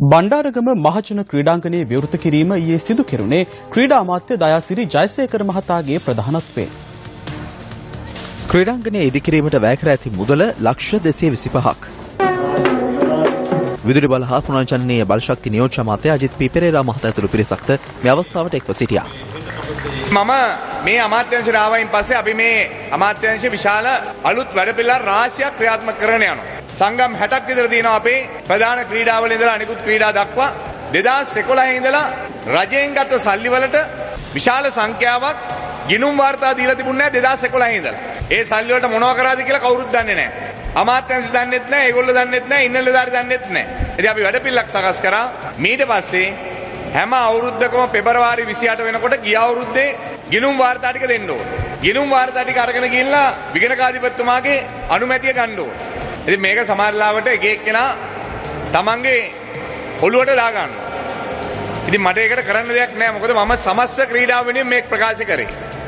බණ්ඩාරගම මහජන ක්‍රීඩාංගණයේ විවෘත කිරීම ඊයේ සිදු කෙරුණේ ක්‍රීඩා අමාත්‍ය දයාසිරි ජයසේකර මහතාගේ ප්‍රධානත්වයෙන්. ක්‍රීඩාංගණයේ ඉදිකිරීමට වැය කර ඇති මුදල ලක්ෂ 225ක්. විදුලි බල හා පුනර්ජනනීය බලශක්ති නියෝජ්‍ය අමාත්‍ය අජිත් පී පෙරේරා මහතා ඇතුළු පිරිසක්ද මේ අවස්ථාවට එක්ව සිටියා. මම මේ අමාත්‍යාංශයට ආවයින් පස්සේ අපි මේ අමාත්‍යාංශ විශාල අලුත් වැඩපිළිවෙළ රාශියක් ක්‍රියාත්මක කරගෙන යනවා. සංගම් 60ක් විතර තියෙනවා අපේ ප්‍රධාන ක්‍රීඩාවල ඉඳලා අනිකුත් ක්‍රීඩා දක්වා 2011 ඉඳලා රජයෙන් ගත්ත සල්ලි වලට විශාල සංඛ්‍යාවක් ගිණුම් වාර්තා දීලා තිබුණේ නැහැ 2011 ඉඳලා. ඒ සල්ලි වලට මොනව කරාද කියලා කවුරුත් දන්නේ නැහැ. අමාත්‍යාංශ දන්නෙත් නැහැ, ඒගොල්ලෝ දන්නෙත් නැහැ, ඉන්න නිලධාරි දන්නෙත් නැහැ. ඉතින් අපි වැඩපිළිවෙලක් සකස් කරා. ඊට පස්සේ හැම අවුරුද්දකම පෙබරවාරි 28 වෙනකොට ගිය අවුරුද්දේ ගිණුම් වාර්තා ටික දෙන්න ඕනේ. ගිණුම් වාර්තා ටික අරගෙන ගිහිල්ලා විගණකාධිපතිතුමාගේ අනුමැතිය ගන්න ඕනේ. ඉතින් මේක සමහරලාවට එක එක්කෙනා තමන්ගේ ඔළුවට දා ගන්නවා. ඉතින් මට ඒකට කරන්න දෙයක් නැහැ. මොකද මම සමස්ත ක්‍රීඩාව වෙනුවෙන් මේක ප්‍රකාශ කරේ.